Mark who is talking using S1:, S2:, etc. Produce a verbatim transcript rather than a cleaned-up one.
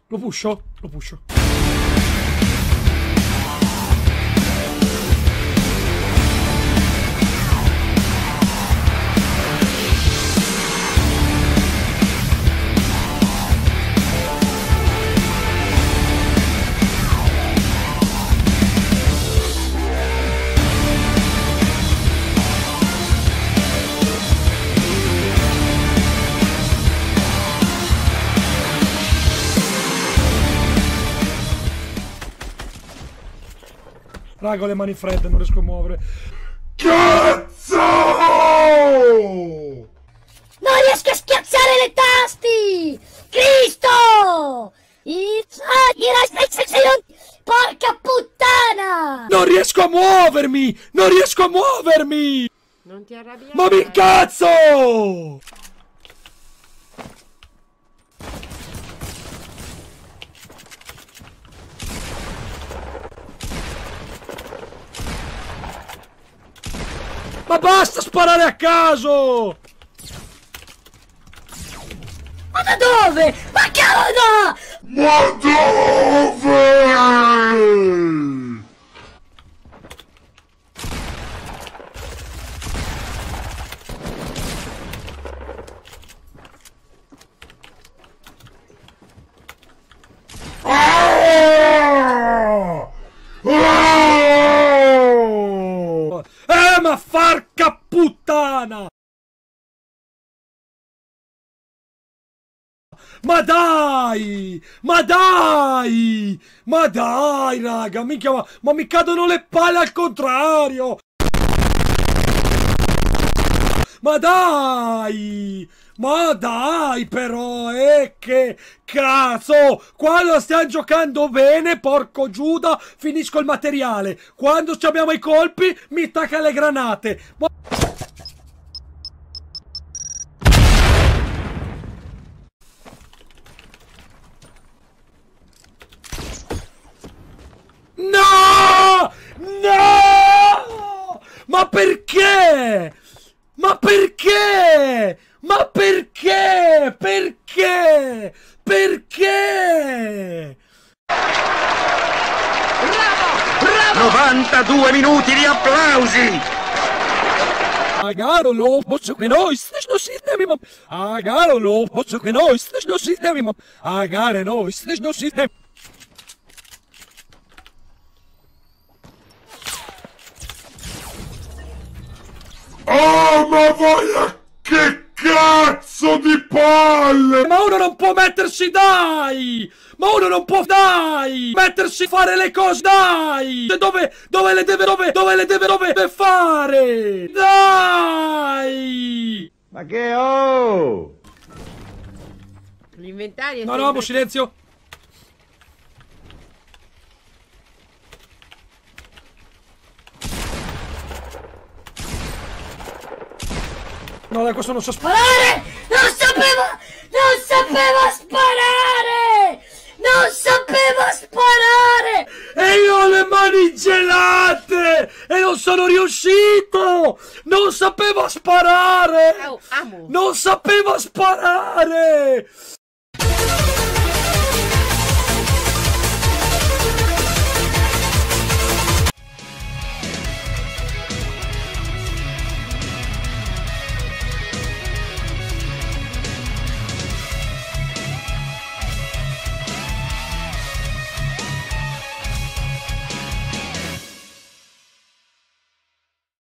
S1: Lo pusho? Lo pusho. Raga, ho le mani fredde, non riesco a muovere. Cazzo!
S2: Non riesco a schiacciare le tasti! Cristo! Porca puttana!
S1: Non riesco a muovermi! Non riesco a muovermi!
S3: Non ti arrabbiare.
S1: Ma mi incazzo! Ma basta sparare a caso!
S2: Ma da dove? Ma cavolo!
S4: Ma dove? Ah! Ah!
S1: Eh, ma farca puttana! Ma dai! Ma dai! Ma dai, raga! Minchia, ma, ma mi cadono le palle al contrario! Ma dai! Ma dai però, eh, che cazzo! Quando stiamo giocando bene, porco Giuda, finisco il materiale. Quando abbiamo i colpi, mi tacca le granate. Ma... No! No! Ma perché? Ma perché? Ma perché? Perché? Perché?
S5: Bravo! Bravo! novantadue minuti di applausi!
S1: Agaro lo posso che noi stesso sistemi. Agaro lo posso che noi stesso sistemi. Agare noi stesso sistemi.
S4: Oh, ma vai a che cazzo di palle!
S1: Ma uno non può mettersi, dai! Ma uno non può, dai! Mettersi a fare le cose, dai! Dove, dove le deve, dove, dove le deve, dove deve fare? Dai!
S6: Ma che oh!
S3: L'inventario è
S1: No,
S3: sempre...
S1: no, silenzio! No, dai, questo non so
S2: Sparare! Non sapevo! Non sapevo sparare! Non sapevo sparare!
S1: E io ho le mani gelate! E non sono riuscito! Non sapevo sparare!
S3: Au, amo.
S1: Non sapevo sparare!